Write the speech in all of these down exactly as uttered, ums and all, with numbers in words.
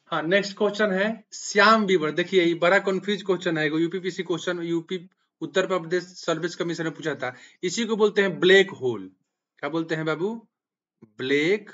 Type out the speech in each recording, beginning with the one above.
हाँ, next question है Shyam beaver. देखिए ये बड़ा कंफ्यूज क्वेश्चन है, UPPC question, UP Uttar Pradesh service commission ने पूछा था। इसी को बोलते हैं ब्लैक होल। क्या बोलते हैं बाबू? ब्लैक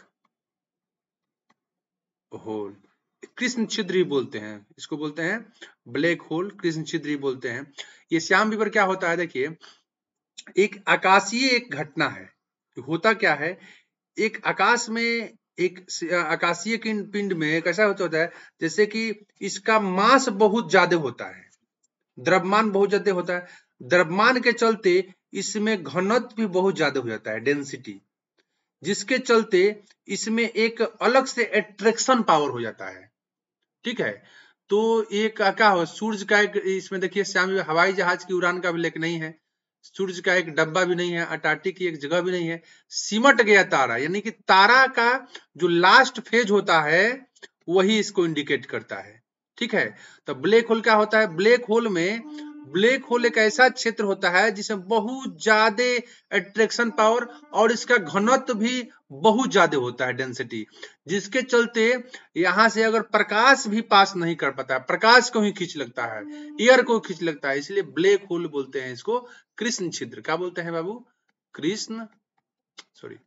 होल, कृष्ण छिद्र ही बोलते हैं इसको, बोलते हैं ब्लैक होल, कृष्ण छिद्र ही बोलते हैं। ये श्याम बीवर क्या होता है? देखिए एक आकाशीय एक घटना है। होता क्या है, एक आकाश में एक आकाशीय पिंड में कैसा होता है, जैसे कि इसका मास बहुत ज्यादा होता है, द्रव्यमान बहुत ज्यादा होता है, द्रव्यमान के चलते इसमें घनत्व भी बहुत ज्यादा हो जाता है, डेंसिटी, जिसके चलते इसमें एक अलग से एट्रैक्शन पावर हो जाता है। ठीक है, तो एक क्या हो, सूर्य का एक, इसमें देखिए श्याम हवाई जहाज की उड़ान का भी लेक नहीं है, सूर्य का एक डब्बा भी नहीं है, अंटार्कटिक की एक जगह भी नहीं है, सिमट गया तारा, यानी कि तारा का जो लास्ट फेज होता है वही इसको इंडिकेट करता है। ठीक है, तो ब्लैक होल क्या होता है? ब्लैक होल में, ब्लैक होल एक ऐसा क्षेत्र होता है जिसमें बहुत ज्यादा एट्रैक्शन पावर और इसका घनत्व भी बहुत ज्यादा होता है, डेंसिटी, जिसके चलते यहां से अगर प्रकाश भी पास नहीं कर पाता, प्रकाश को ही खींच लगता है, एयर को खींच लगता है, इसलिए ब्लैक होल बोलते हैं इसको कृष्ण छिद्र। क्या बोलते हैं बाबू? कृष्ण, सॉरी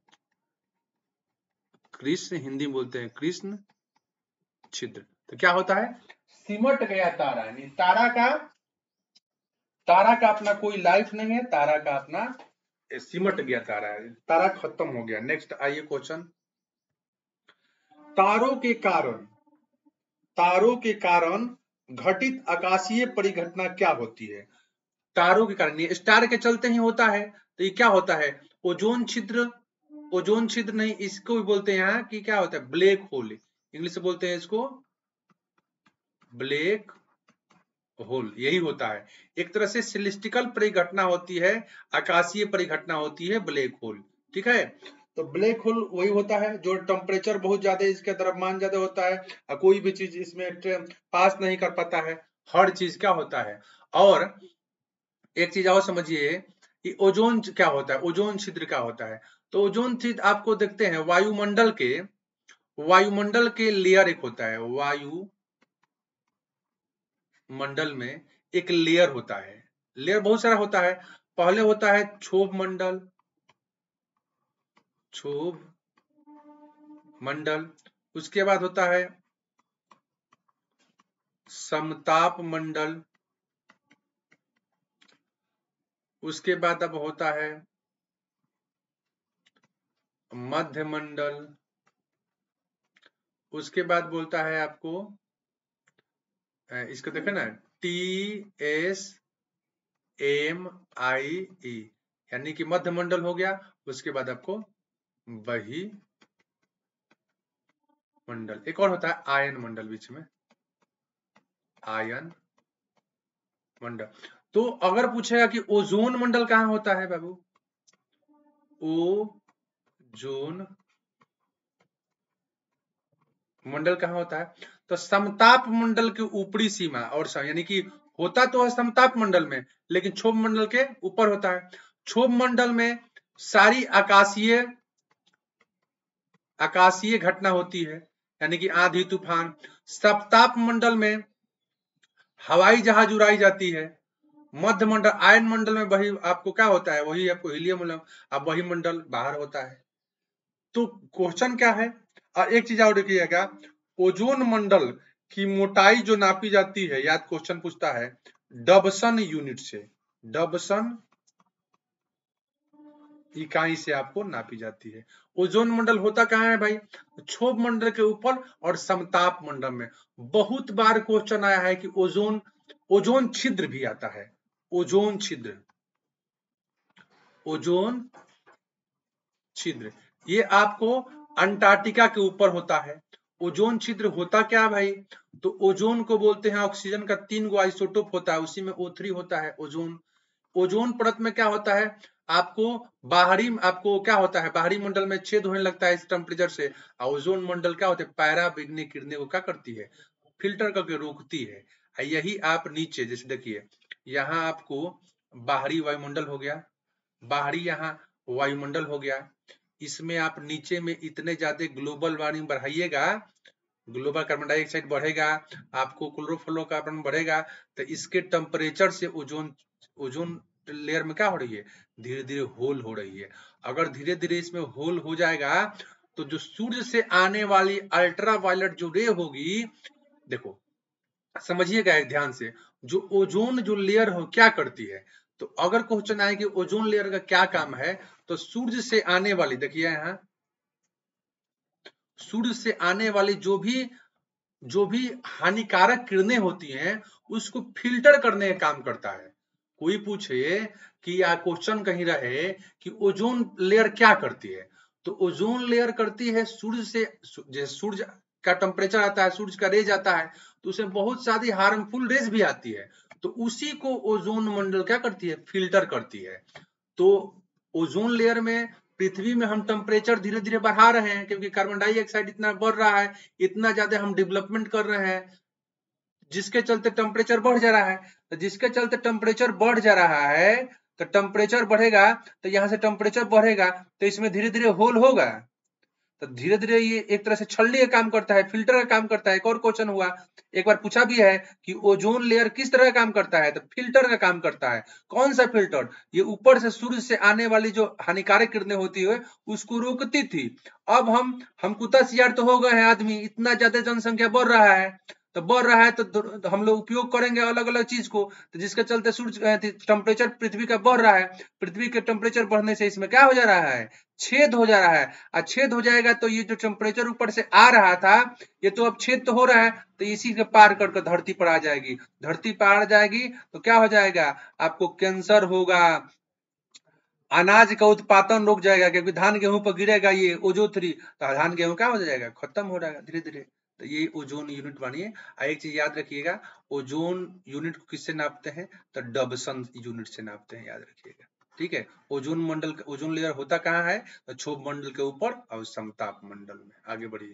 कृष्ण, हिंदी में बोलते हैं कृष्ण छिद्र। तो क्या होता है, सिमट गया तारा, यानी तारा का तारा का अपना कोई लाइफ नहीं है, तारा का अपना सिमट गया तारा है, तारा खत्म हो गया। नेक्स्ट आइए क्वेश्चन, तारों के कारण तारों के कारण घटित आकाशीय परिघटना क्या होती है? तारों के कारण, ये स्टार के चलते ही होता है, तो ये क्या होता है? ओजोन छिद्र, ओजोन छिद्र नहीं, इसको भी बोलते हैं यहाँ कि क्या होता है, ब्लैक होल, इंग्लिश से बोलते हैं इसको ब्लैक होल, यही होता है। एक तरह से सेलेस्टिकल परिघटना होती है, आकाशीय परिघटना होती है ब्लैक होल। ठीक है, तो ब्लैक होल वही होता है जो टेम्परेचर बहुत ज्यादा, इसका द्रव्यमान ज्यादा होता है और कोई भी चीज इसमें पास नहीं कर पाता है, हर चीज क्या होता है। और एक चीज और समझिए कि ओजोन क्या होता है, ओजोन छिद्र क्या होता है? तो ओजोन छिद्र आपको देखते हैं वायुमंडल के वायुमंडल के लेयर एक होता है, वायु मंडल में एक लेयर होता है, लेयर बहुत सारा होता है। पहले होता है क्षोभ मंडल, क्षोभ मंडल, उसके बाद होता है समताप मंडल, उसके बाद अब होता है मध्य मंडल, उसके बाद बोलता है आपको, इसको देखे ना, T S M I E, यानी कि मध्य मंडल हो गया। उसके बाद आपको वही मंडल, एक और होता है आयन मंडल, बीच में आयन मंडल। तो अगर पूछेगा कि ओजोन मंडल कहाँ होता है बाबू, ओजोन मंडल कहाँ होता है? तो समताप मंडल की ऊपरी सीमा, और यानी कि होता तो है समताप मंडल में, लेकिन क्षोभ मंडल के ऊपर होता है। क्षोभ मंडल में सारी आकाशीय आकाशीय घटना होती है, यानी कि आंधी तूफान। सप्ताप मंडल में हवाई जहाज उड़ाई जाती है। मध्य मंडल, आयन मंडल में वही आपको क्या होता है, वही आपको हीलियम, अब वही मंडल बाहर होता है। तो क्वेश्चन क्या है, और एक चीज और देखिएगा, ओजोन मंडल की मोटाई जो नापी जाती है, याद क्वेश्चन पूछता है डबसन यूनिट से, डबसन इकाई से आपको नापी जाती है। ओजोन मंडल होता कहाँ है भाई? क्षोभ मंडल के ऊपर और समताप मंडल में। बहुत बार क्वेश्चन आया है कि ओजोन ओजोन छिद्र भी आता है, ओजोन छिद्र, ओजोन छिद्र, ये आपको अंटार्कटिका के ऊपर होता है। ओजोन छिद्र होता क्या भाई? तो ओजोन को बोलते हैं, ऑक्सीजन का तीन गो आइसोटोप होता है, उसी में ओ थ्री होता है ओजोन। ओजोन परत में क्या होता है, आपको बाहरी आपको क्या होता है, बाहरी मंडल में छेद होने लगता है इस टेम्परेचर से, और ओजोन मंडल क्या होता है, पैरा बिगने किरणें को क्या करती है, फिल्टर करके रोकती है। यही आप नीचे जैसे देखिए, यहाँ आपको बाहरी वायुमंडल हो गया, बाहरी यहाँ वायुमंडल हो गया, इसमें आप नीचे में इतने ज्यादा ग्लोबल वार्मिंग बढ़ाइएगा, ग्लोबल कार्बन डाइऑक्साइड बढ़ेगा, आपको क्लोरोफ्लोरोकार्बन बढ़ेगा, तो इसके टेम्परेचर से ओजोन ओजोन लेयर में क्या हो रही है, धीरे धीरे होल हो रही है। अगर धीरे धीरे इसमें होल हो जाएगा तो जो सूर्य से आने वाली अल्ट्रा वायलेट जो रे होगी, देखो समझिएगा एक ध्यान से, जो ओजोन जो लेयर हो क्या करती है, तो अगर क्वेश्चन आए कि ओजोन लेयर का क्या काम है, तो सूर्य से आने वाली, देखिए यहाँ सूर्य से आने वाली जो भी जो भी हानिकारक किरणें होती हैं उसको फिल्टर करने का काम करता है। कोई पूछे कि या क्वेश्चन कहीं रहे कि ओजोन लेयर क्या करती है, तो ओजोन लेयर करती है सूर्य से, जैसे सूर्य का टेम्परेचर आता है, सूर्य का रेज आता है, तो उसमें बहुत सारी हार्मफुल रेज भी आती है, तो उसी को ओजोन मंडल क्या करती है, फिल्टर करती है। तो ओजोन लेयर में पृथ्वी में हम टेम्परेचर धीरे धीरे बढ़ा रहे हैं, क्योंकि कार्बन डाइऑक्साइड इतना बढ़ रहा है, इतना ज्यादा हम डेवलपमेंट कर रहे हैं, जिसके चलते टेम्परेचर बढ़ जा रहा है। तो जिसके चलते टेम्परेचर बढ़ जा रहा है, तो टेम्परेचर बढ़ेगा तो यहाँ से टेम्परेचर बढ़ेगा, तो इसमें धीरे धीरे होल होगा, तो धीरे धीरे ये एक तरह से छलनी का काम करता है, फिल्टर का काम करता है। एक और क्वेश्चन हुआ, एक बार पूछा भी है कि ओजोन लेयर किस तरह का काम करता है, तो फिल्टर का काम करता है। कौन सा फिल्टर, ये ऊपर से सूर्य से आने वाली जो हानिकारक किरणें होती है उसको रोकती थी। अब हम हम कुत्ता सियार तो हो गए हैं आदमी, इतना ज्यादा जनसंख्या बढ़ रहा है, तो बढ़ रहा है तो हम लोग उपयोग करेंगे अलग अलग चीज को, तो जिसके चलते सूर्य टेम्परेचर पृथ्वी का बढ़ रहा है। पृथ्वी के टेम्परेचर बढ़ने से इसमें क्या हो जा रहा है, छेद हो जा रहा है, और छेद हो जाएगा तो ये जो टेम्परेचर ऊपर से आ रहा था, ये तो अब छेद तो हो रहा है, तो इसी के पार करके धरती पर आ जाएगी। धरती पर आ जाएगी तो क्या हो जाएगा, आपको कैंसर होगा, अनाज का उत्पादन रुक जाएगा, क्योंकि धान गेहूं पर गिरेगा ये ओजो थ्री, तो धान गेहूं क्या हो जाएगा, खत्म हो जाएगा धीरे धीरे। तो ये ओजोन यूनिट बनिए। एक चीज याद रखिएगा, ओजोन यूनिट को किससे नापते हैं, तो डबसन यूनिट से नापते हैं, याद रखिएगा, ठीक है। ओजोन मंडल, ओजोन लेयर होता कहाँ है, तो क्षोभ मंडल के ऊपर और समताप मंडल में। आगे बढ़िए।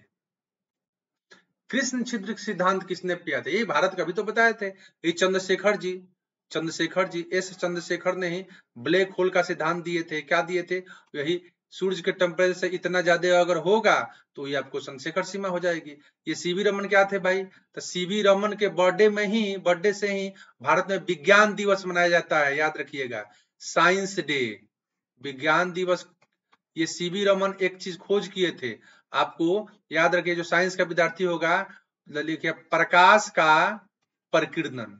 कृष्ण छिद्र सिद्धांत किसने किया था, ये भारत का भी तो बताए थे, ये चंद्रशेखर जी, चंद्रशेखर जी, एस चंद्रशेखर ने ही ब्लैक होल का सिद्धांत दिए थे। क्या दिए थे, यही सूर्य के टेम्परेचर से इतना ज्यादा अगर होगा तो ये आपको चंद्रशेखर सीमा हो जाएगी। ये सीवी रमन क्या थे भाई, तो सीवी रमन के बर्थडे में ही, बर्थडे से ही भारत में विज्ञान दिवस मनाया जाता है, याद रखिएगा, साइंस डे, विज्ञान दिवस। ये सीवी रमन एक चीज खोज किए थे, आपको याद रखिए, जो साइंस का विद्यार्थी होगा लिखिए, प्रकाश का प्रकीर्णन,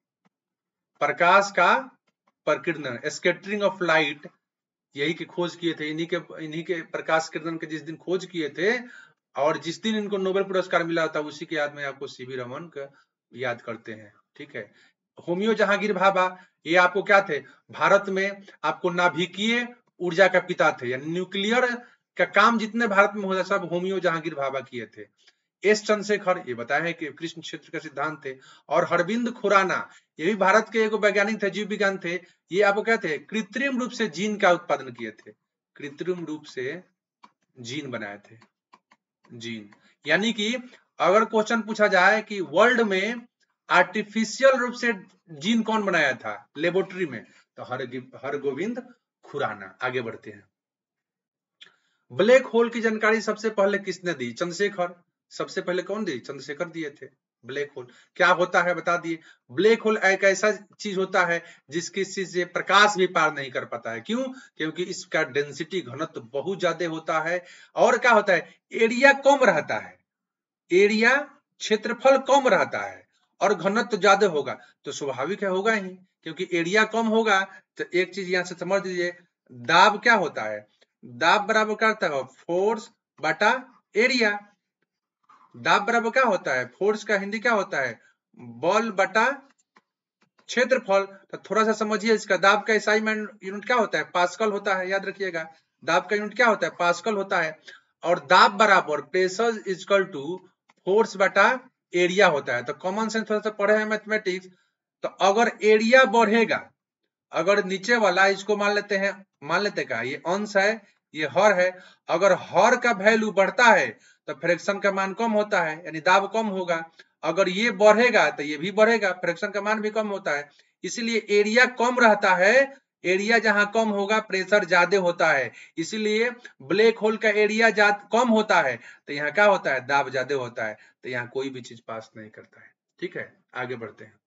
प्रकाश का प्रकीर्णन, स्कैटरिंग ऑफ लाइट, यही की खोज किए थे, इन्हीं के इन्हीं के प्रकाश किरण के जिस दिन खोज किए थे और जिस दिन इनको नोबेल पुरस्कार मिला था, उसी के याद में आपको सीवी रमन का याद करते हैं, ठीक है। होमियो जहांगीर भाभा, ये आपको क्या थे, भारत में आपको नाभिकीय ऊर्जा का पिता थे, यानी न्यूक्लियर का काम जितने भारत में होता सब होमियो जहांगीर भाभा किए थे। एस चंद्रशेखर, ये बताया है कि कृष्ण क्षेत्र का सिद्धांत थे। और हरविंद खुराना, ये भी भारत के एक वैज्ञानिक थे, जीव विज्ञान थे, ये आपको क्या थे, कृत्रिम रूप से जीन का उत्पादन किए थे, कृत्रिम रूप से जीन बनाए थे, जीन। यानी कि अगर क्वेश्चन पूछा जाए कि वर्ल्ड में आर्टिफिशियल रूप से जीन कौन बनाया था लेबोरेटरी में, तो हर हर गोविंद खुराना। आगे बढ़ते हैं। ब्लैक होल की जानकारी सबसे पहले किसने दी, चंद्रशेखर। सबसे पहले कौन दी, चंद्रशेखर दिए थे। ब्लैक होल क्या होता है बता दिए। ब्लैक होल एक ऐसा चीज होता है जिसकी से प्रकाश भी पार नहीं कर पाता है। क्यों, क्योंकि इसका डेंसिटी घनत्व बहुत ज्यादा होता है, और क्या होता है, एरिया कम रहता है, एरिया क्षेत्रफल कम रहता है और घनत्व ज्यादा होगा, तो स्वाभाविक है होगा ही, क्योंकि एरिया कम होगा। तो एक चीज यहां से समझ लीजिए, दाब क्या होता है, दाब बराबर क्या होता है, फोर्स बटा एरिया। दाब बराबर क्या होता है, फोर्स का हिंदी क्या होता है, बल बटा क्षेत्रफल। तो थोड़ा सा समझिए इसका, दाब का एसआई यूनिट क्या होता है, पास्कल होता है, याद रखिएगा। दाब का यूनिट क्या होता है, पास्कल होता है। और दाब बराबर pressure is equal to force बटा एरिया होता है। तो कॉमन सेंस थोड़ा सा पढ़े हैं मैथमेटिक्स, तो अगर एरिया बढ़ेगा, अगर नीचे वाला इसको मान लेते हैं, मान लेते का ये अंश है, ये हर है, अगर हर का वैल्यू बढ़ता है तो फ्रैक्शन का मान कम होता है, यानी दाब कम होगा। अगर ये बढ़ेगा तो ये भी बढ़ेगा, फ्रैक्शन का मान भी कम होता है। इसलिए एरिया कम रहता है, एरिया जहां कम होगा प्रेशर ज्यादा होता है, इसीलिए ब्लैक होल का एरिया कम होता है तो यहाँ क्या होता है, दाब ज्यादा होता है, तो यहाँ कोई भी चीज पास नहीं करता है। ठीक है, आगे बढ़ते हैं।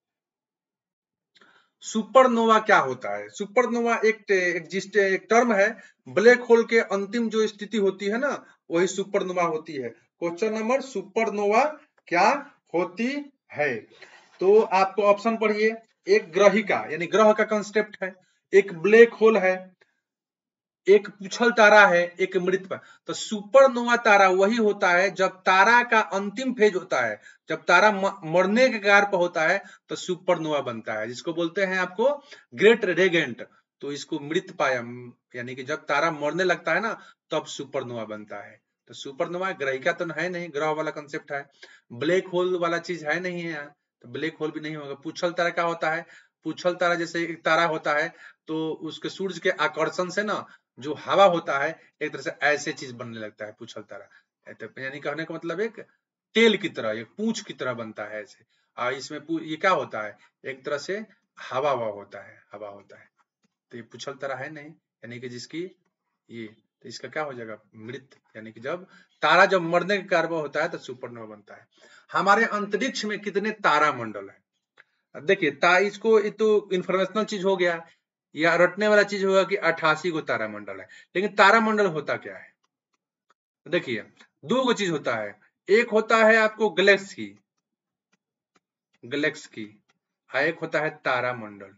सुपरनोवा क्या होता है? सुपरनोवा एक एग्जिस्ट एक टर्म है, ब्लैक होल के अंतिम जो स्थिति होती है ना वही सुपरनोवा होती है। क्वेश्चन नंबर, सुपरनोवा क्या होती है? तो आपको ऑप्शन पढ़िए, एक ग्रहिका यानी ग्रह का कंसेप्ट है, एक ब्लैक होल है, एक पूछल तारा है, एक मृत। तो सुपरनोवा तारा वही होता है जब तारा का अंतिम फेज होता है, जब तारा मरने के कगार पर होता है तो सुपरनोवा बनता है, जिसको बोलते हैं आपको ग्रेट रेगेंट। तो इसको मृत पाया यानी कि जब तारा मरने लगता है ना तब सुपरनोवा बनता है। तो सुपरनोवा ग्रहिका तो है नहीं, ग्रह वाला कंसेप्ट है, ब्लैक होल वाला चीज है नहीं है यहाँ, तो ब्लैक होल भी नहीं होगा। पूछल तारा क्या होता है? पूछल तारा जैसे एक तारा होता है तो उसके सूर्य के आकर्षण से ना जो हवा होता है एक तरह से ऐसे चीज बनने लगता है पूछल तारा, यानी कहने का मतलब एक टेल की तरह, एक पूंछ की तरह बनता है ऐसे। और इसमें ये क्या होता है, एक तरह से हवा हवा होता है, हवा होता है। तो ये पूछल तारा है नहीं, यानी कि जिसकी ये, तो इसका क्या हो जाएगा, मृत, यानी कि जब तारा जब मरने के कारण होता है तो सुपरनोवा बनता है। हमारे अंतरिक्ष में कितने तारा मंडल है? देखिए ता इसको ये तो इंफॉर्मेशनल चीज हो गया, या रटने वाला चीज होगा कि अट्ठासी को तारा मंडल है, लेकिन तारा मंडल होता क्या है? देखिए दो गो चीज होता है, एक होता है आपको गैलेक्सी, गैलेक्सी, एक होता है तारा मंडल,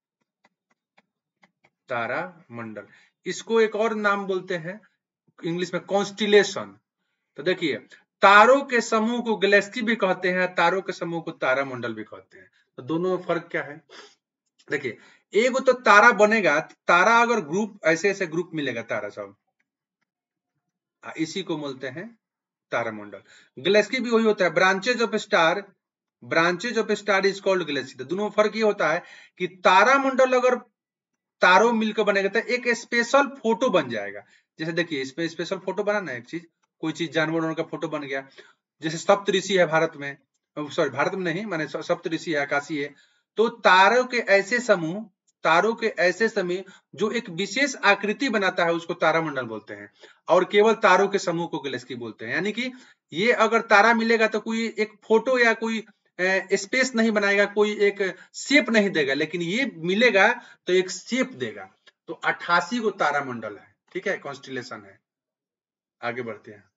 तारा मंडल। इसको एक और नाम बोलते हैं इंग्लिश में कॉन्स्टिलेशन। तो देखिए तारों के समूह को गैलेक्सी भी कहते हैं, तारों के समूह को तारा मंडल भी कहते हैं। तो दोनों में फर्क क्या है? देखिए एक तो तारा बनेगा, तारा अगर ग्रुप ऐसे ऐसे ग्रुप मिलेगा तारा सब, इसी को बोलते हैं तारामंडल। गैलेक्सी भी वही होता है, branches of star, branches of star is called galaxy. तो दोनों में फर्क ये होता है कि तारामंडल अगर तारों मिलकर बनेगा तो एक स्पेशल फोटो बन जाएगा। जैसे देखिए इसमें स्पेशल फोटो बना ना, एक चीज कोई चीज जानवर का फोटो बन गया, जैसे सप्त ऋषि है भारत में, सॉरी भारत में नहीं माने सप्त ऋषि है, आकाशी है। तो तारों के ऐसे समूह, तारों के ऐसे समूह जो एक विशेष आकृति बनाता है उसको तारामंडल बोलते हैं, और केवल तारों के समूह को गैलेक्सी बोलते हैं। यानी कि ये अगर तारा मिलेगा तो कोई एक फोटो या कोई स्पेस नहीं बनाएगा, कोई एक शेप नहीं देगा, लेकिन ये मिलेगा तो एक शेप देगा। तो अट्ठासी को तारामंडल है, ठीक है, कॉन्स्टिलेशन है। आगे बढ़ते हैं।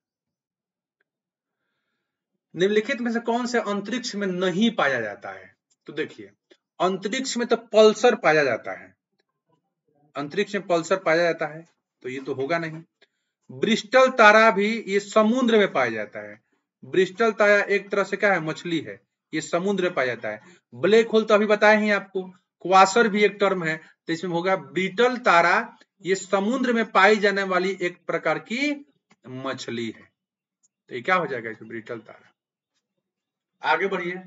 निम्नलिखित में से कौन से अंतरिक्ष में नहीं पाया जाता है? तो देखिए अंतरिक्ष में तो पल्सर पाया जाता है, अंतरिक्ष में पल्सर पाया जाता है, तो ये तो होगा नहीं। ब्रिस्टल तारा भी ये समुद्र में पाया जाता है, ब्रिस्टल तारा एक तरह से क्या है, मछली है, ये समुद्र में पाया जाता है। ब्लैक होल तो अभी बताए ही आपको, क्वासर भी एक टर्म है, तो इसमें होगा ब्रिटल तारा, ये समुद्र में पाई जाने वाली एक प्रकार की मछली है। तो ये क्या हो जाएगा इसमें, ब्रिटल तारा। आगे बढ़िए।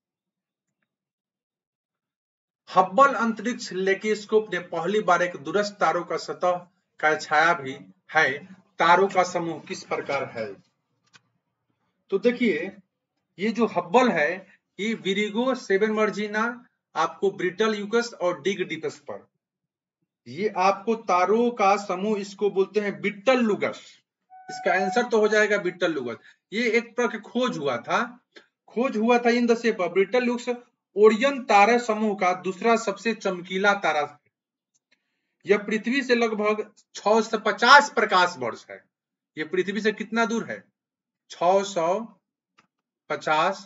हब्बल अंतरिक्ष टेलीस्कोप ने पहली बार एक दूरस्थ तारों का सतह का छाया भी है, तारों का समूह किस प्रकार है? तो देखिए ये जो हब्बल है ये विरिगो, सेवन मर्जीना, आपको ब्रिटल यूकस और डिग डिपस पर, ये आपको तारों का समूह इसको बोलते हैं बिट्टल लुगस। इसका आंसर तो हो जाएगा बिट्टल लुगस। ये एक प्रकार खोज हुआ था, खोज हुआ था इन द शेप ऑफ ब्रिटल लुगस, ओरियन तारा समूह का दूसरा सबसे चमकीला तारा। यह पृथ्वी से लगभग छह सौ पचास प्रकाश वर्ष है। यह पृथ्वी से कितना दूर है? छह सौ पचास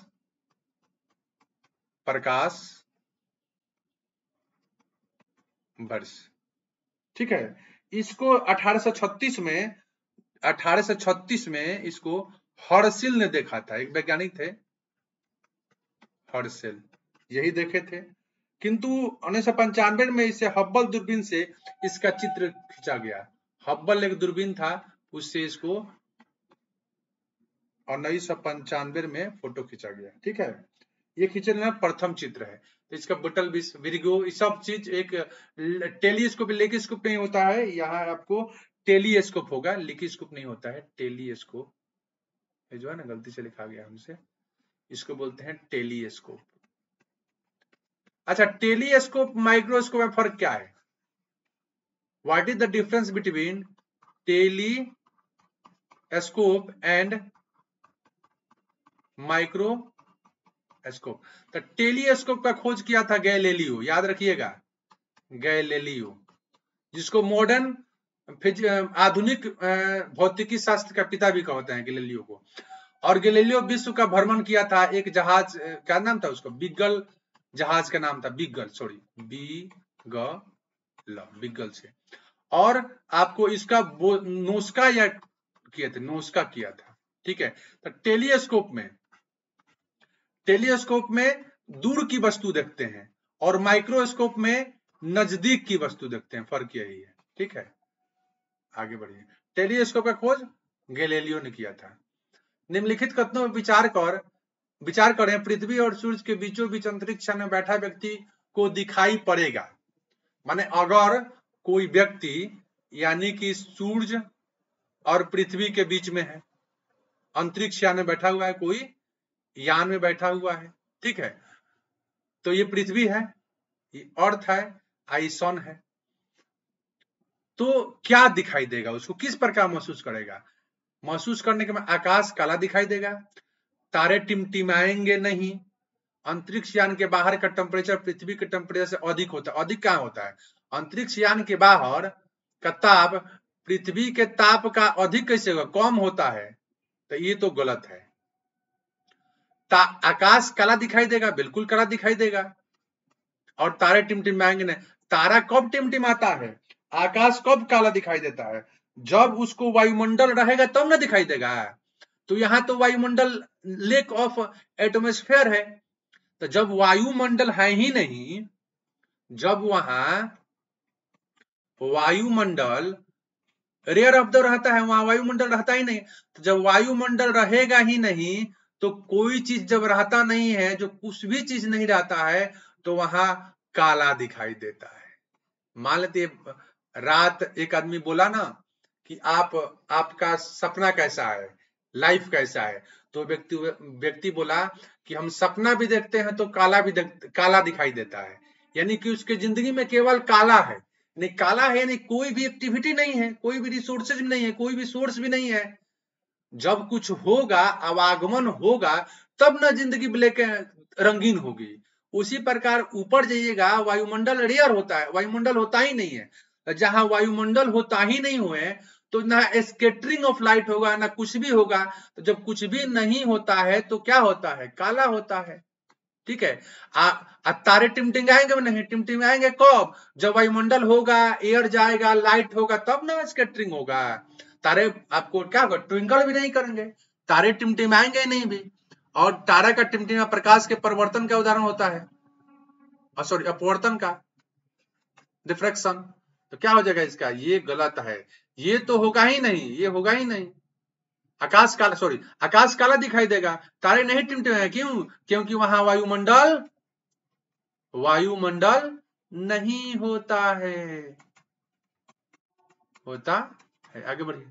प्रकाश वर्ष, ठीक है। इसको अठारह सौ छत्तीस में अठारह सौ छत्तीस में इसको हर्शिल ने देखा था, एक वैज्ञानिक थे हर्शिल, यही देखे थे। किंतु उन्नीस सौ पंचानवे में इसे हब्बल दूरबीन से इसका चित्र खींचा गया। हब्बल एक दूरबीन था, उससे इसको उन्नीस सौ पंचानवे में फोटो खींचा गया, ठीक है। ये खींचने प्रथम चित्र है। तो इसका बटल बिस विरिगो ये सब चीज एक टेलीस्कोप, लेकिस्कोप नहीं होता है, यहाँ आपको टेलीस्कोप होगा, लिकिस्कोप नहीं होता है, टेलीस्कोप जो है ना, गलती से लिखा गया हमसे, इसको बोलते हैं टेलीस्कोप। अच्छा टेलीस्कोप माइक्रोस्कोप में फर्क क्या है? What is the difference between telescope and microscope? तो टेलीस्कोप का खोज किया था गैलीलियो, याद रखिएगा, गैलीलियो, जिसको मॉडर्न आधुनिक भौतिकी शास्त्र का पिता भी कहते हैं गैलीलियो को। और गैलीलियो विश्व का भ्रमण किया था एक जहाज, क्या नाम था उसका, बिगल जहाज का नाम था, बिगल, सॉरी बिगल, बिगल से। और आपको इसका नोस्का या किया था, नोस्का किया था, ठीक है। तो टेलीस्कोप में टेलीस्कोप में दूर की वस्तु देखते हैं और माइक्रोस्कोप में नजदीक की वस्तु देखते हैं, फर्क यही है, ठीक है। आगे बढ़िए। टेलीस्कोप का खोज गैलीलियो ने किया था। निम्नलिखित कथनों में विचार कर विचार करें, पृथ्वी और सूर्य के बीचों बीच अंतरिक्ष में बैठा व्यक्ति को दिखाई पड़ेगा। माने अगर कोई व्यक्ति यानी कि सूर्य और पृथ्वी के बीच में है, अंतरिक्ष यान में बैठा हुआ है, कोई यान में बैठा हुआ है, ठीक है, तो ये पृथ्वी है, ये अर्थ है, आई सन है, तो क्या दिखाई देगा उसको, किस प्रकार महसूस करेगा? महसूस करने के बाद आकाश काला दिखाई देगा, तारे टिमटिमाएंगे नहीं, अंतरिक्ष यान के बाहर का टेम्परेचर पृथ्वी के टेम्परेचर से अधिक होता है। अधिक कहाँ होता है? अंतरिक्ष यान के बाहर का ताप पृथ्वी के ताप का अधिक कैसे होगा, कम होता है, तो ये तो गलत है। आकाश काला दिखाई देगा, बिल्कुल काला दिखाई देगा, और तारे टिमटिमाएंगे नहीं। तारा कब टिमटिमाता है, आकाश कब काला दिखाई देता है, जब उसको वायुमंडल रहेगा तब ना दिखाई देगा। तो यहां तो वायुमंडल लेक ऑफ एटमॉस्फेयर है, तो जब वायुमंडल है ही नहीं, जब वहां वायुमंडल रेयर ऑफ द रहता है, वहां वायुमंडल रहता ही नहीं, तो जब वायुमंडल रहेगा ही नहीं, तो कोई चीज जब रहता नहीं है, जो कुछ भी चीज नहीं रहता है, तो वहां काला दिखाई देता है। मान लेते रात एक आदमी बोला ना कि आप आपका सपना कैसा है, लाइफ कैसा है, तो व्यक्ति व्यक्ति बोला कि हम सपना भी देखते हैं तो काला भी काला दिखाई देता है, यानी कि उसके जिंदगी में केवल काला है, नहीं काला है, नहीं कोई भी एक्टिविटी नहीं है, कोई भी रिसोर्सेज भी नहीं है, कोई भी सोर्स भी नहीं है। जब कुछ होगा, आवागमन होगा, तब ना जिंदगी ब्लैक रंगीन होगी। उसी प्रकार ऊपर जाइएगा, वायुमंडल रेयर होता है, वायुमंडल होता ही नहीं है। जहां वायुमंडल होता ही नहीं हुए तो ना स्कैटरिंग ऑफ लाइट होगा, ना कुछ भी होगा। तो जब कुछ भी नहीं होता है तो क्या होता है, काला होता है, ठीक है। आ, आ तारे टिमटिमाएंगे नहीं, टिमटिमाएंगे कब, जब वायुमंडल होगा, एयर जाएगा, लाइट होगा, तब ना स्कैटरिंग होगा। तारे आपको क्या होगा, ट्विंकल भी नहीं करेंगे, तारे टिमटिमाएंगे नहीं भी। और तारा का टिमटिमा प्रकाश के परिवर्तन का उदाहरण होता है, सॉरी अपवर्तन का, डिफ्रैक्शन। तो क्या हो जाएगा इसका, ये गलत है, ये तो होगा ही नहीं, ये होगा ही नहीं। आकाश काला, सॉरी आकाश काला दिखाई देगा, तारे नहीं टिमटिमाएंगे, क्यों? क्योंकि वहां वायुमंडल वायुमंडल नहीं होता है, होता है। आगे बढ़िए।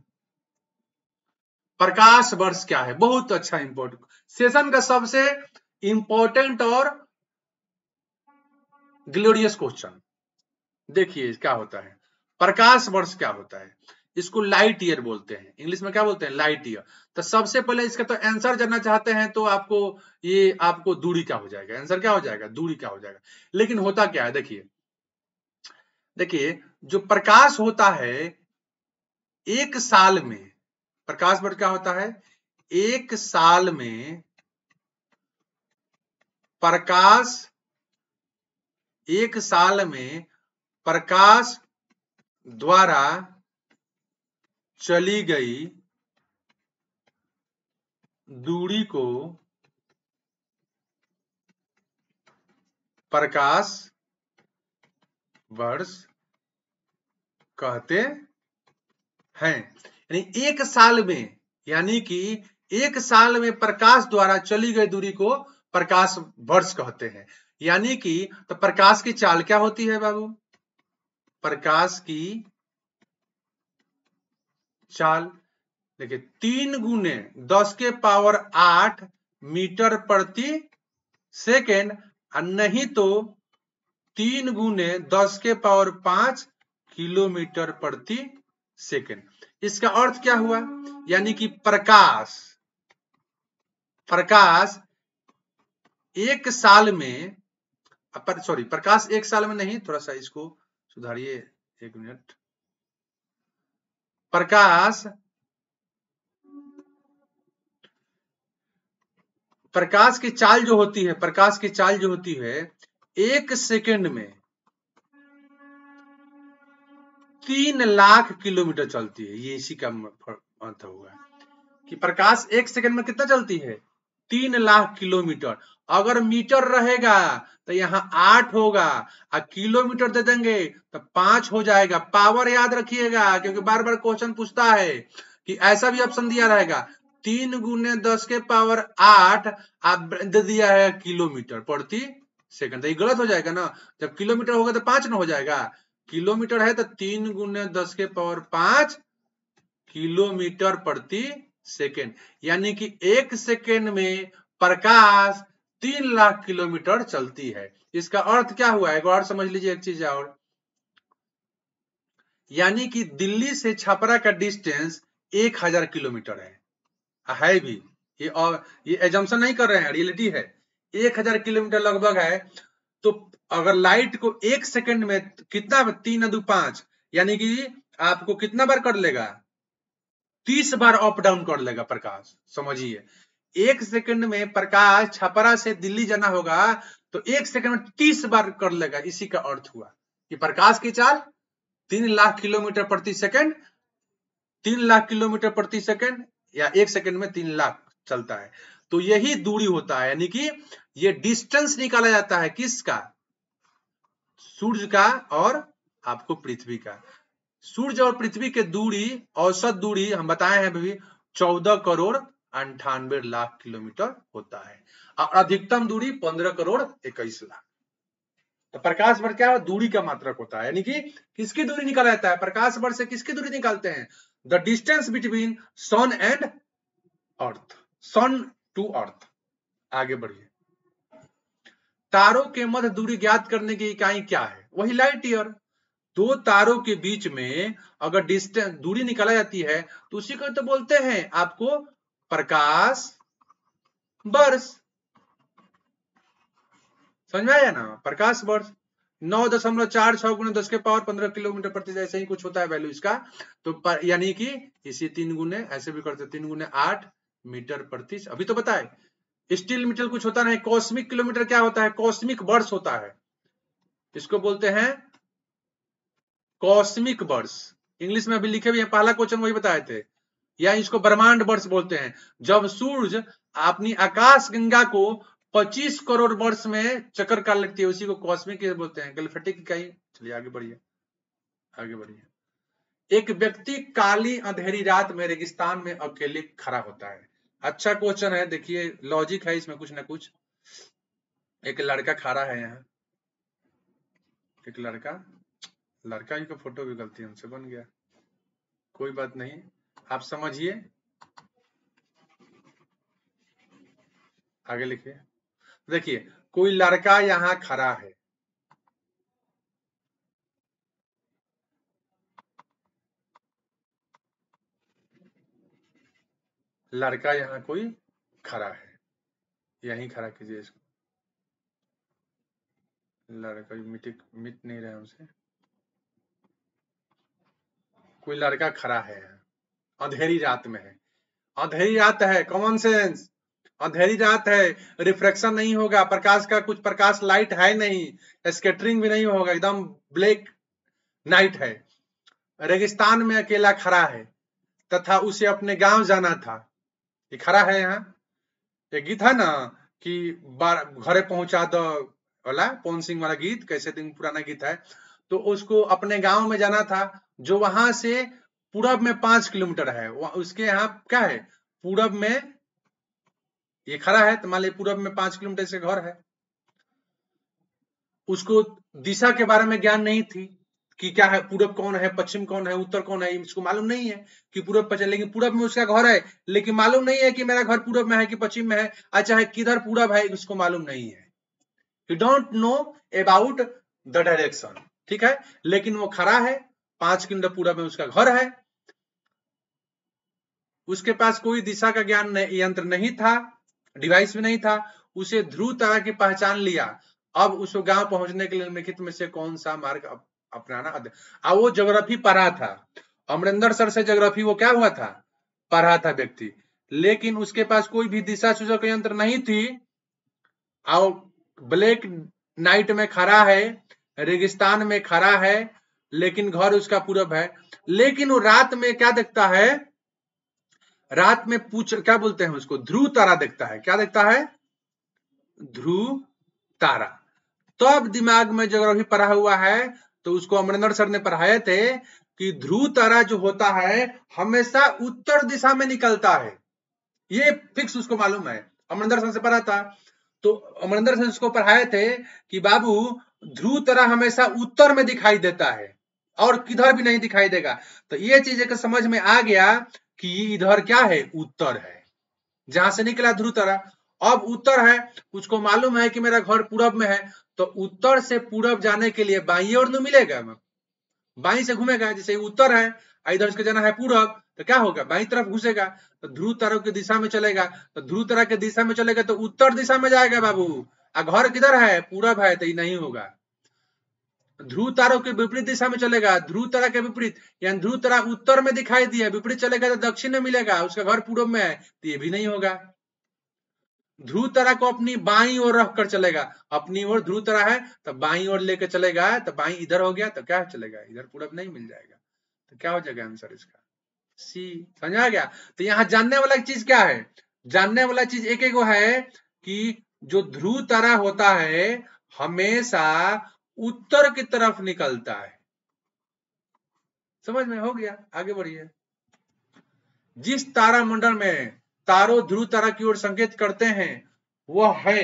प्रकाश वर्ष क्या है, बहुत अच्छा इंपॉर्टेंट सेशन का सबसे इंपॉर्टेंट और ग्लोरियस क्वेश्चन। देखिए क्या होता है, प्रकाश वर्ष क्या होता है, इसको लाइट ईयर बोलते हैं, इंग्लिश में क्या बोलते हैं, लाइट ईयर। तो सबसे पहले इसका तो आंसर जानना चाहते हैं तो आपको ये आपको दूरी क्या हो जाएगा, आंसर क्या हो जाएगा, दूरी क्या हो जाएगा। लेकिन होता क्या है, देखिए देखिए जो प्रकाश होता है एक साल में, प्रकाश वर्ष क्या होता है, एक साल में प्रकाश एक साल में प्रकाश द्वारा चली गई दूरी को प्रकाश वर्ष कहते हैं। यानी एक साल में, यानी कि एक साल में प्रकाश द्वारा चली गई दूरी को प्रकाश वर्ष कहते हैं। यानी कि तो प्रकाश की चाल क्या होती है बाबू, प्रकाश की चाल देखिए तीन गुने दस के पावर आठ मीटर प्रति सेकेंड, और नहीं तो तीन गुने दस के पावर पांच किलोमीटर प्रति सेकंड। इसका अर्थ क्या हुआ, यानी कि प्रकाश प्रकाश एक साल में, पर सॉरी प्रकाश एक साल में नहीं, थोड़ा सा इसको सुधारिए एक मिनट। प्रकाश प्रकाश की चाल जो होती है प्रकाश की चाल जो होती है एक सेकंड में तीन लाख किलोमीटर चलती है। ये इसी का अर्थ होगा कि प्रकाश एक सेकंड में कितना चलती है, तीन लाख किलोमीटर। अगर मीटर रहेगा तो यहाँ आठ होगा, और किलोमीटर दे देंगे तो पांच हो जाएगा। पावर याद रखिएगा, क्योंकि बार बार क्वेश्चन पूछता है कि ऐसा भी ऑप्शन दिया रहेगा, तीन गुने दस के पावर आठ आप दे दिया है किलोमीटर प्रति सेकंड, तो ये गलत हो जाएगा ना। जब किलोमीटर होगा तो पांच ना हो जाएगा, किलोमीटर है तो तीन गुने दस के पावर पांच किलोमीटर प्रति सेकेंड, यानी कि एक सेकेंड में प्रकाश तीन लाख किलोमीटर चलती है। इसका अर्थ क्या हुआ, एक और समझ लीजिए एक चीज और, यानी कि दिल्ली से छपरा का डिस्टेंस एक हजार किलोमीटर है है भी, ये और ये एजम्पशन नहीं कर रहे हैं, रियलिटी है, एक हजार किलोमीटर लगभग है। तो अगर लाइट को एक सेकंड में कितना, तीन दो पांच, यानी कि आपको कितना बार कर लेगा, तीस बार अप डाउन कर लेगा प्रकाश। समझिए, एक सेकंड में प्रकाश छपरा से दिल्ली जाना होगा तो एक सेकंड में तीस बार कर लेगा। इसी का अर्थ हुआ कि प्रकाश की चाल तीन लाख किलोमीटर प्रति सेकंड, तीन लाख किलोमीटर प्रति सेकंड या एक सेकंड में तीन लाख चलता है। तो यही दूरी होता है, यानी कि ये डिस्टेंस निकाला जाता है किसका, सूर्य का और आपको पृथ्वी का। सूर्य और पृथ्वी के दूरी, औसत दूरी हम बताए हैं अभी, चौदह करोड़ अंठानवे लाख किलोमीटर होता है, और अधिकतम दूरी पंद्रह करोड़ इक्कीस लाख। तो प्रकाश वर्ष क्या दूरी का मात्रक होता है, यानी कि किसकी दूरी निकाला जाता है, प्रकाश वर्ष से किसकी दूरी निकालते हैं, the distance between sun and earth, sun to earth. आगे बढ़िए, तारों के मध्य दूरी ज्ञात करने की इकाई क्या है, वही लाइट ईयर। दो तारों के बीच में अगर डिस्टेंस दूरी निकाला जाती है तो उसी को तो बोलते हैं आपको प्रकाश वर्ष। समझ में आया ना, प्रकाश वर्ष। नौ दशमलव चार छह गुने दस के पावर पंद्रह किलोमीटर प्रति, ऐसे ही कुछ होता है वैल्यू इसका। तो यानी कि इसी तीन गुने ऐसे भी करते, तीन गुने आठ मीटर प्रति, अभी तो बताए। स्टील मीटर कुछ होता नहीं, कॉस्मिक किलोमीटर क्या होता है, कॉस्मिक वर्ष होता है, इसको बोलते हैं कॉस्मिक वर्ष। इंग्लिश में अभी लिखे हुए हैं, पहला क्वेश्चन वही बताए थे। या इसको ब्रह्मांड वर्ष बोलते हैं, जब सूर्य अपनी आकाश गंगा को पच्चीस करोड़ वर्ष में चक्कर काट लगती है, उसी को कॉस्मिक बोलते हैं, गैलेक्टिक इकाई। चलिए आगे बढ़िए, आगे बढ़िए। एक व्यक्ति काली अंधेरी रात में रेगिस्तान में अकेले खड़ा होता है। अच्छा क्वेश्चन है, देखिए लॉजिक है इसमें कुछ ना कुछ। एक लड़का खड़ा है यहाँ, एक लड़का लड़का ही का फोटो भी गलती हमसे बन गया, कोई बात नहीं, आप समझिए, आगे लिखिए। देखिए कोई लड़का यहाँ खड़ा है, लड़का यहाँ कोई खड़ा है, यहीं खड़ा कीजिए इसको, लड़का मिट मिट नहीं रहा हमसे। कोई लड़का खड़ा है, अंधेरी रात में है, अंधेरी रात है, कॉमन सेंस, अंधेरी रात है, रिफ्लेक्शन नहीं होगा प्रकाश का, कुछ प्रकाश लाइट है नहीं, स्कैटरिंग भी नहीं होगा, एकदम ब्लैक नाइट है, रेगिस्तान में अकेला खड़ा है तथा उसे अपने गांव जाना था। ये खड़ा है यहाँ, एक गीत है ना कि घरे पहुंचा दो वाला, पवन सिंह वाला गीत, कैसे दिन पुराना गीत है। तो उसको अपने गांव में जाना था, जो वहां से पूरब में पांच किलोमीटर है। उसके यहाँ क्या है, पूरब में ये खड़ा है, तो मान लीजिए पूरब में पांच किलोमीटर से घर है। उसको दिशा के बारे में ज्ञान नहीं थी कि क्या है, पूरब कौन है, पश्चिम कौन है, उत्तर कौन है, इसको मालूम नहीं है कि पूरब पश्चिम, लेकिन पूरब में उसका घर है, लेकिन मालूम नहीं है कि मेरा घर पूरब में है कि पश्चिम में है, अच्छा है किधर पूरब है उसको मालूम नहीं है, you don't know about the direction, ठीक है। लेकिन वो खड़ा है पांच किलोमीटर पूरब में उसका घर है। उसके पास कोई दिशा का ज्ञान यंत्र नहीं था, डिवाइस भी नहीं था। उसे ध्रुव तारा की पहचान लिया। अब उसको गांव पहुंचने के लिए निम्नलिखित में से कौन सा मार्ग अपनाना। अब वो ज्योग्राफी पढ़ा था, अमरिंदर सर से ज्योग्राफी वो क्या हुआ था, पढ़ा था व्यक्ति, लेकिन उसके पास कोई भी दिशा सूचक यंत्र नहीं थी। और ब्लैक नाइट में खड़ा है, रेगिस्तान में खड़ा है, लेकिन घर उसका पूरब है। लेकिन वो रात में क्या देखता है, रात में पूछ क्या बोलते हैं उसको, ध्रुव तारा देखता है। क्या देखता है, ध्रुव तारा। तो अब दिमाग में ज्योग्राफी पढ़ा हुआ है, तो उसको अमरिंदर सर ने पढ़ाए थे कि ध्रुव तारा जो होता है हमेशा उत्तर दिशा में निकलता है। ये फिक्स उसको मालूम है, अमरिंदर सर से पढ़ा था। तो अमरिंदर सर उसको पढ़ाए थे कि बाबू ध्रुव तारा हमेशा उत्तर में दिखाई देता है और किधर भी नहीं दिखाई देगा। तो ये चीज एक समझ में आ गया कि इधर क्या है, उत्तर है, जहां से निकला ध्रुव तारा। अब उत्तर है, उसको मालूम है कि मेरा घर पूरब में है, तो उत्तर से पूरब जाने के लिए बाई ओर न मिलेगा, बाई से घूमेगा। जैसे उत्तर है, इधर उसको जाना है पूरब, तो क्या होगा, बाई तरफ घुसेगा, तो ध्रुव तारा की दिशा में चलेगा। तो ध्रुव तारा की दिशा में चलेगा तो उत्तर दिशा में जाएगा बाबू। आ घर किधर है, पूरब है, तो ये नहीं होगा। ध्रुव तारों के विपरीत दिशा में चलेगा, ध्रुव तारा के विपरीत, यानी ध्रुव तारा उत्तर में दिखाई दिया, विपरीत चलेगा तो दक्षिण में मिलेगा, उसका घर पूरब में है, तो ये भी नहीं होगा। ध्रुव तारा को अपनी बाई ओर रखकर चलेगा, अपनी ओर ध्रुव तारा है तो बाई ओर लेकर चलेगा, तो बाई इधर हो गया तो क्या चलेगा, इधर पूरब नहीं मिल जाएगा, तो क्या हो जाएगा आंसर इसका, सी। समझ आ गया। तो यहाँ जानने वाला चीज क्या है, जानने वाला चीज एक एक है कि जो ध्रुव तारा होता है हमेशा उत्तर की तरफ निकलता है। समझ में हो गया, आगे बढ़िए। जिस तारा मंडल में तारों ध्रुव तारा की ओर संकेत करते हैं वह है,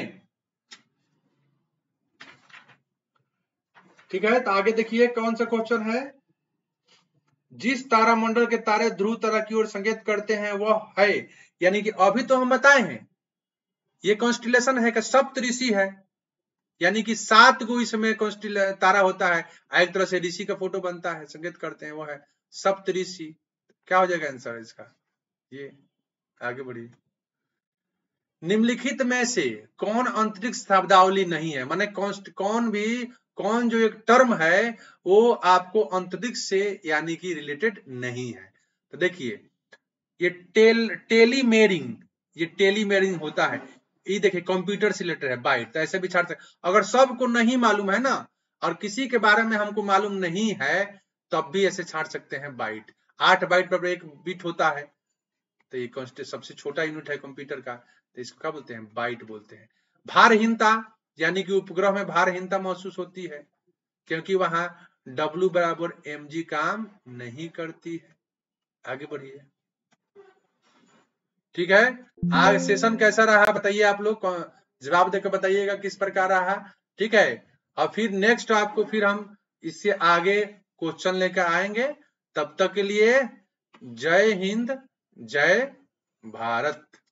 ठीक है। तो आगे देखिए कौन सा क्वेश्चन है, जिस तारा मंडल के तारे ध्रुव तारा की ओर संकेत करते हैं वह है, यानी कि अभी तो हम बताए हैं ये कॉन्स्टिलेशन है कि सप्तऋषि है, यानी कि सात गो इसमें कॉन्स्टिल तारा होता है, एक तरह से ऋषि का फोटो बनता है, संकेत करते हैं वो है सप्तऋषि। क्या हो जाएगा आंसर इसका, ये। आगे बढ़िए। निम्नलिखित में से कौन अंतरिक्ष शब्दावली नहीं है, माने कौन भी कौन जो एक टर्म है वो आपको अंतरिक्ष से यानी कि रिलेटेड नहीं है। तो देखिए ये टेल टेलीमेरिंग, ये टेलीमेरिंग होता है, ये देखिए कंप्यूटर से रिलेटेड है, बाइट, तो ऐसे भी छाड़ सकते। अगर सबको नहीं मालूम है ना और किसी के बारे में हमको मालूम नहीं है तब भी ऐसे छाड़ सकते हैं बाइट। आठ बाइट पर एक बिट होता है, तो ये सबसे छोटा यूनिट है कंप्यूटर का, तो इसको क्या बोलते हैं, बाइट बोलते हैं। भारहीनता, यानी कि उपग्रह में भारहीनता महसूस होती है क्योंकि वहां W बराबर एम जी काम नहीं करती है। आगे बढ़िए, ठीक है। आज सेशन कैसा रहा बताइए, आप लोग जवाब देकर बताइएगा किस प्रकार रहा, ठीक है। और फिर नेक्स्ट आपको फिर हम इससे आगे क्वेश्चन लेकर आएंगे। तब तक के लिए जय हिंद, जय भारत।